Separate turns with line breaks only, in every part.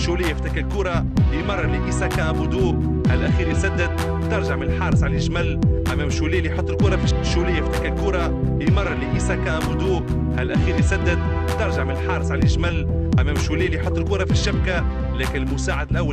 شوليه يفتك الكرة يمرر لإيساكا بودو الأخير يسدد ترجع من الحارس علي جمل أمام شوليه اللي يحط الكرة في شوليه يفتك الكرة يمرر لإيساكا بودو الأخير يسدد ترجع من الحارس علي جمل أمام شوليه اللي يحط الكرة في الشبكة لكن المساعد الأول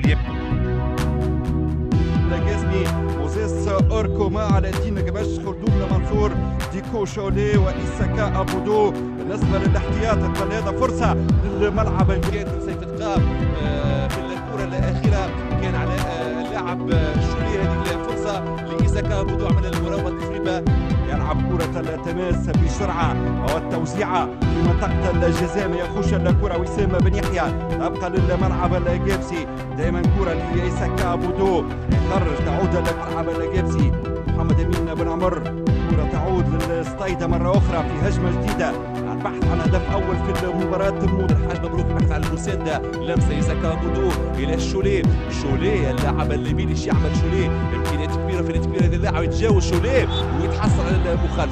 لاجازمي موزيس أوركوما على الدين قباش خلدون منصور ديكو شوليه وإيساكا أبودو بالنسبة للاحتياط هذا فرصة للملعب
كانت سيف تقام في الكرة الأخيرة كان على اللاعب شوليه هذه الفرصة لإيساكا أبودو عمل المراوغة التسريبة
يلعب كرة التماس بسرعة والتوزيعة في منطقة الجزاء يخش الكرة وسام بن يحيى تبقى للملعب الجابسي دائما كرة لإيساكا أبودو خرج تعود للملعب الجابسي محمد أمين بن عمر كرة تعود للصيدة مرة أخرى في هجمة جديدة البحث عن هدف أول في المباراة تمود
الحاج مبروك البحث عن المساندة لمسة إيساكا أبودو إلى شوليه اللاعب الليبي ايش يعمل شوليه إمكانيات كبيرة في كبيرة هذا اللاعب يتجاوز شوليه ويتحصل على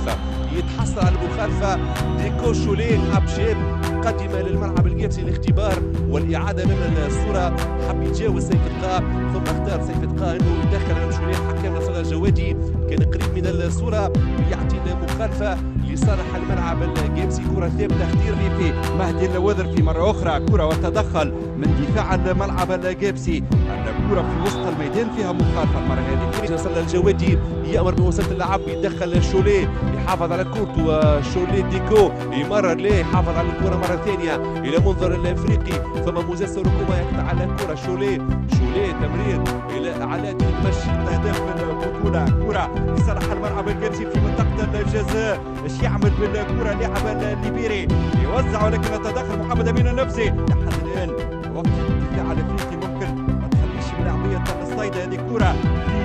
المخالفة ديكو شوليه حب شاب قدم للملعب الجابسي الاختبار والإعادة من الصورة حب يتجاوز سيف تقا ثم اختار سيف تقا انه يدخل امام شوليه حكم نصر الجوادي كان قريب من الصورة ويعطي المخالفة لصالح الملعب الجابسي كرة ثابتة اختير في
مهدي الوذر في مرة أخرى كرة وتدخل من دفاع الملعب الجابسي الكرة في وسط الميدان فيها مخالفة المرة هذه
نصر الجوادي يأمر بوسط اللعب يدخل شوليه يحافظ على كورته وشوليه ديكو يمرر ليه يحافظ على الكرة مرة ثانية إلى منظر الأفريقي ثم موزيس أوركوما يقطع على الكرة شوليه تمرير إلى علاء المشي
أهداف البطولة كرة لصالح الملعب الجابسي في منطقة الجزاء ايش يعمل بالكرة اللاعب الليبيري يوزع ولكن تدخل محمد أمين النفسي لحد الآن وقت الدفاع الأفريقي ممكن ما تخليش من لاعبية الصيدة هذه الكرة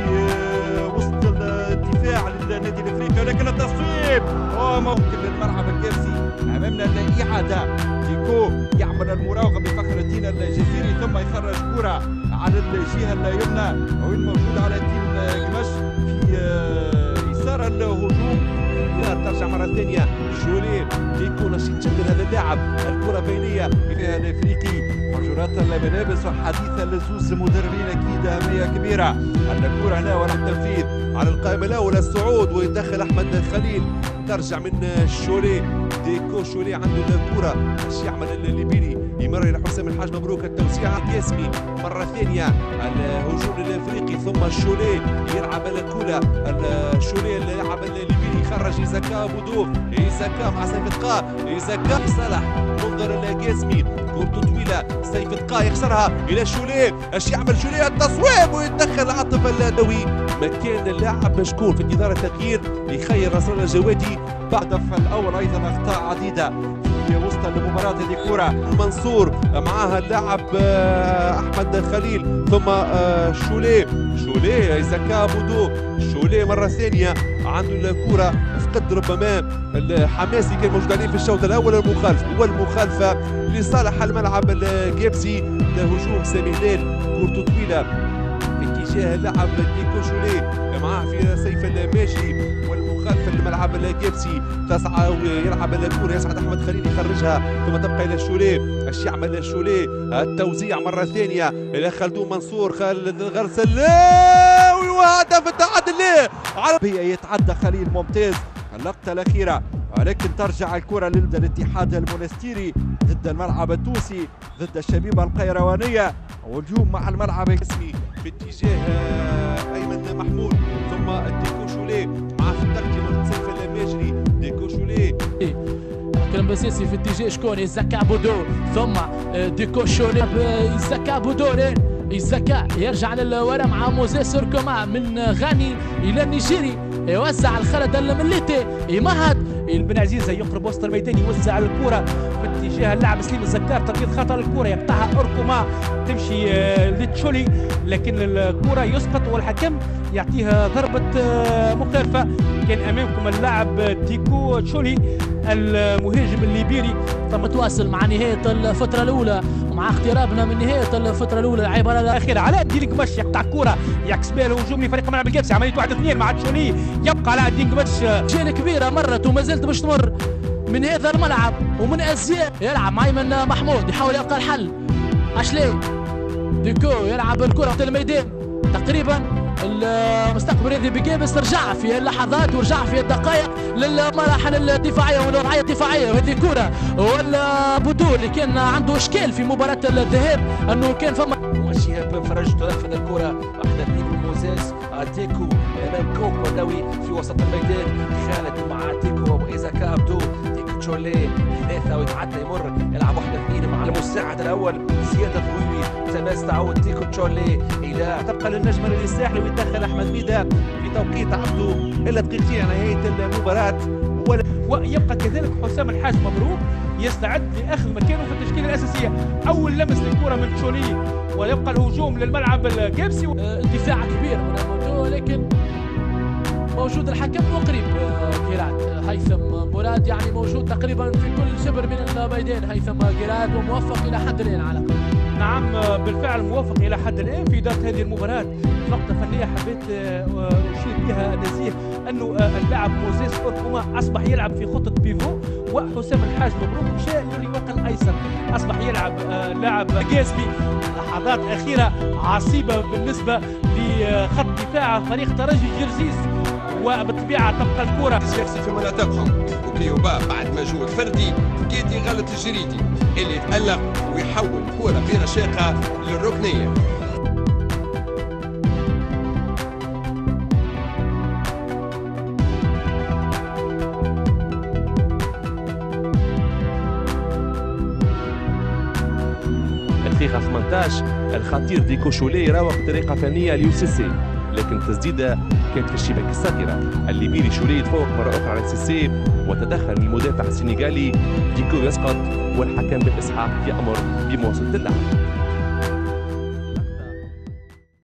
في وسط الدفاع للنادي الأفريقي ولكن التصويب ممكن للملعب الجابسي أمامنا الإعادة ديكو يعمل المراوغة بفخر الدين الجزيري ثم يخرج كرة على الجهة اليمنى وين موجود على الدين قماش في يسار الهجوم
ترجع مرة ثانية شوليه ديكو نشيط جدا هذا اللاعب الكرة بينية
فيها الافريقي حجرات الملابس وحديث لزوز مدربين اكيد اهمية كبيرة الكرة هنا وراح التنفيذ
على القائمة الأولى الصعود ويدخل أحمد خليل ترجع من شوليه ديكو شوليه عنده الكرة ايش يعمل الليبيري يمر إلى حسام الحاج مبروك التوسيعة جاسمي مرة ثانية الهجوم الأفريقي ثم شوليه يلعب الكرة شوليه اللاعب الليبيري يخرج إيساكا بودو إيساكا مع سيف تقا إيساكا صالح منظر الجاسمي كورته طويلة سيف تقا يخسرها إلى شوليه ايش يعمل شوليه التصويب ويتدخل عاطف الدوي مكان اللاعب مشكور في انتظار التغيير يخير نصر الجوادي
بعد الأول أيضا أخطاء عديدة في وسط المباراة هذه كرة
منصور معاها اللاعب أحمد خليل ثم شوليه إيساكا بودو شوليه مرة ثانية عنده الكرة فقد ربما الحماس اللي كان موجود عليه في الشوط الأول والمخالفة لصالح الملعب الجابسي لهجوم سامي هلال كورته طويلة في اتجاه اللاعب ديكو شوليه معاه في سيف الماشي والمخالفة للملعب الجابسي تسعى ويلعب الكرة يسعد أحمد خليل يخرجها ثم تبقى إلى شوليه ايش يعمل شوليه التوزيع مرة ثانية إلى خلدون منصور خالد الغرسلاوي وهدف التعادل
عربية يتعدى خليل ممتاز اللقطة الأخيرة ولكن ترجع الكرة ضد الاتحاد المونستيري ضد الملعب التونسي ضد الشبيبة القيروانية والهجوم مع الملعب
الاسمي في اتجاه أيمن محمود ثم ديكو شوليه مع في التغطية موجود سيف الماجري ديكو شوليه
كلام بسيسي في اتجاه شكون إيساكا بودو ثم ديكو شوليه إيساكا بودو إيساكا يرجع للورا مع موزيس أوركوما من غاني إلى النيجيري يوزع الخالد المليتي يمهد
بن عزيزة يقرب وسط الميدان يوزع الكرة في اتجاه اللاعب سليم الزكار تركيز خطر الكرة يقطعها أوركوما تمشي لتشولي لكن الكرة يسقط والحكم يعطيها ضربة مخالفة. كان أمامكم اللاعب ديكو تشولي المهاجم الليبيري.
متواصل مع نهاية الفترة الأولى ومع اقترابنا من نهاية الفترة الأولى العبارة الأخيرة
علاء الدين قمش يقطع كرة يعكس بها الهجوم لفريق الملعب الجابسي عملية 1-2 مع تشولي يبقى علاء الدين قمش
جيل كبيرة مرت وما زلت باش تمر من هذا الملعب ومن أزياء يلعب مع أيمن محمود يحاول يلقى الحل أشلي ديكو يلعب الكره في الميدان تقريبا المستقبل هذه بجيبس رجع في اللحظات ورجع في الدقائق للمراحل الدفاعيه والوضعيه الدفاعيه. وهذه كره ولا بودو اللي كان عنده اشكال في مباراه الذهاب انه كان فما
وشهاب بن فرج تنفذ الكره واحده اثنين موزيس ديكو امام كوك بدوي في وسط الميدان خالد مع ديكو وايزاكا عبدو ديكو تشولي ثلاثه ويتعدى يمر يلعب واحده اثنين مع المساعد الاول زياد الضويوي تماس تعود ديكو تشولي الى
تبقى للنجم الساحلي ويتدخل احمد ميدان في توقيت عبده الا دقيقتين على نهايه المباراه.
ويبقى كذلك حسام الحاج مبروك يستعد لاخذ مكانه في التشكيله الاساسيه. اول لمس للكره من تشولي ويبقى الهجوم للملعب الجابسي.
دفاع كبير من الموضوع لكن موجود الحكم وقريب جيرات هيثم مراد يعني موجود تقريبا في كل شبر من الميدان هيثم جيرات وموفق الى حد الان على الاقل.
نعم بالفعل موفق الى حد الان في اداره هذه المباراه. نقطه فنيه حبيت اشير بها نزيه انه اللاعب موزيس اوركوما اصبح يلعب في خطه بيفو وحسام الحاج مبروك مشى للرواق الايسر اصبح يلعب لاعب جاسبي. لحظات اخيره عصيبه بالنسبه لخط دفاع فريق ترجي جرزيز وبالطبيعه تبقى الكره
يرسل في مناطقهم وكيوبا بعد مجهود فردي كيدي غلط الجريدي اللي يتألق ويحول كرة برشاقة للركنية.
الدقيقة 18 الخطير ديكو شولي راوغ بطريقة فنية ليوسيسي لكن التسديدة كانت في الشباك الصغيرة. الليبيري شولي يتفوق مرة أخرى على سيسي وتدخل المدافع السنغالي ديكو يسقط والحكم بالإسحاق يأمر بمواصلة اللعب.